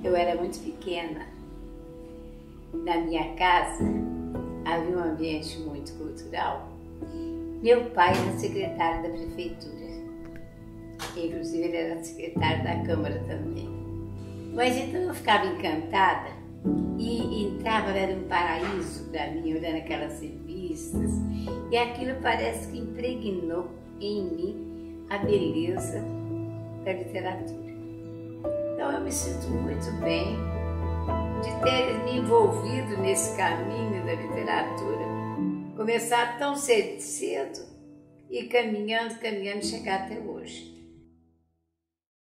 eu era muito pequena, na minha casa havia um ambiente muito cultural. Meu pai era secretário da prefeitura, inclusive ele era secretário da Câmara também. Mas então eu ficava encantada e entrava, era um paraíso para mim, olhando aquelas revistas, e aquilo parece que impregnou em mim a beleza da literatura. Então eu me sinto muito bem de ter me envolvido nesse caminho da literatura, começar tão cedo e caminhando, chegar até hoje.